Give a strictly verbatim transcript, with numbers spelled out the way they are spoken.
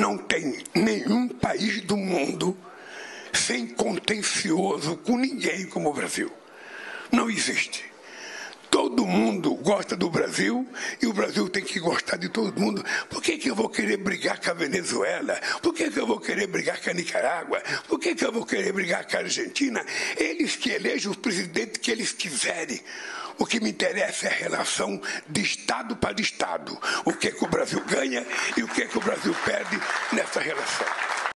não tem nenhum país do mundo sem contencioso com ninguém como o Brasil. Não existe. Todo mundo gosta do Brasil e o Brasil tem que gostar de todo mundo. Por que que eu vou querer brigar com a Venezuela? Por que que eu vou querer brigar com a Nicarágua? Por que que eu vou querer brigar com a Argentina? Eles que elegem o presidente que eles quiserem. O que me interessa é a relação de Estado para Estado. O que que o Brasil ganha e o que que o Brasil perde nessa relação.